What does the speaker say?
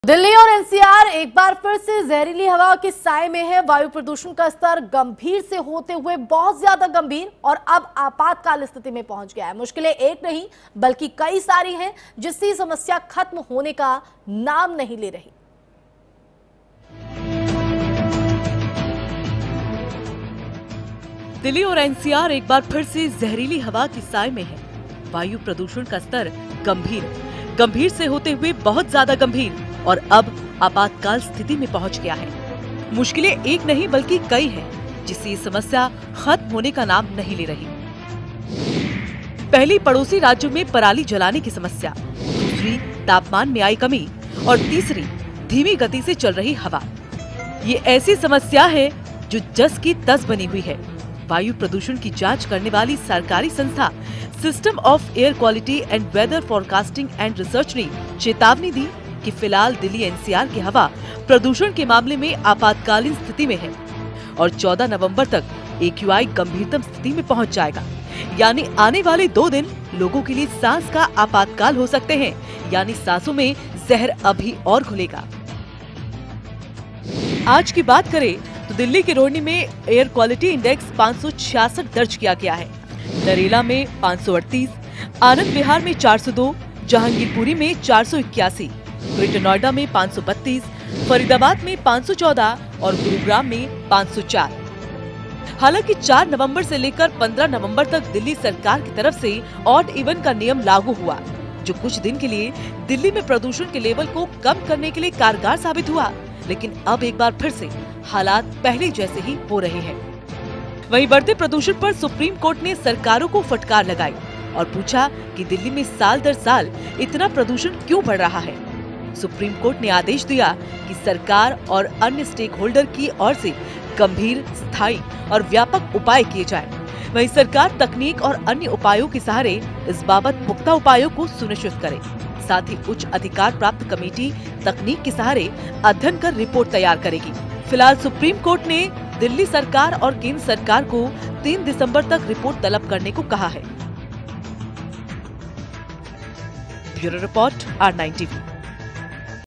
दिल्ली और एनसीआर एक बार फिर से जहरीली हवा के साए में है। वायु प्रदूषण का स्तर गंभीर से होते हुए बहुत ज्यादा गंभीर और अब आपातकाल स्थिति में पहुंच गया है। मुश्किलें एक नहीं बल्कि कई सारी हैं, जिससे समस्या खत्म होने का नाम नहीं ले रही। दिल्ली और एनसीआर एक बार फिर से जहरीली हवा की साए में है। वायु प्रदूषण का स्तर गंभीर से होते हुए बहुत ज्यादा गंभीर और अब आपातकाल स्थिति में पहुंच गया है। मुश्किलें एक नहीं बल्कि कई हैं, जिससे ये समस्या खत्म होने का नाम नहीं ले रही। पहली पड़ोसी राज्यों में पराली जलाने की समस्या, दूसरी तापमान में आई कमी और तीसरी धीमी गति से चल रही हवा। ये ऐसी समस्या है जो जस की तस बनी हुई है। वायु प्रदूषण की जांच करने वाली सरकारी संस्था system of air quality and weather forecasting and research ने चेतावनी दी कि फिलहाल दिल्ली एनसीआर की हवा प्रदूषण के मामले में आपातकालीन स्थिति में है और 14 नवंबर तक AQI गंभीरतम स्थिति में पहुंच जाएगा। यानी आने वाले 2 दिन लोगों के लिए सांस का आपातकाल हो सकते हैं, यानी सांसों में जहर अभी और घुलेगा। आज की बात करें तो दिल्ली के रोहिणी में एयर क्वालिटी इंडेक्स 566 दर्ज किया गया है, नरेला में 538, आनंद विहार में 402, जहांगीरपुरी में 481, ग्रेटर नोएडा में 532, फरीदाबाद में 514 और गुरुग्राम में 504। हालांकि 4 नवंबर से लेकर 15 नवंबर तक दिल्ली सरकार की तरफ से ऑड इवन का नियम लागू हुआ, जो कुछ दिन के लिए दिल्ली में प्रदूषण के लेवल को कम करने के लिए कारगर साबित हुआ। लेकिन अब एक बार फिर से हालात पहले जैसे ही हो रहे हैं। वहीं बढ़ते प्रदूषण पर सुप्रीम कोर्ट ने सरकारों को फटकार लगाई और पूछा कि दिल्ली में साल दर साल इतना प्रदूषण क्यों बढ़ रहा है। सुप्रीम कोर्ट ने आदेश दिया कि सरकार और अन्य स्टेक होल्डर की ओर से गंभीर, स्थायी और व्यापक उपाय किए जाएं। वहीं सरकार तकनीक और अन्य उपायों के सहारे इस बाबत पुख्ता उपायों को सुनिश्चित करे। साथ ही उच्च अधिकार प्राप्त कमेटी तकनीक के सहारे अध्ययन कर रिपोर्ट तैयार करेगी। फिलहाल सुप्रीम कोर्ट ने दिल्ली सरकार और केंद्र सरकार को 3 दिसंबर तक रिपोर्ट तलब करने को कहा है। Bureau report R9 TV।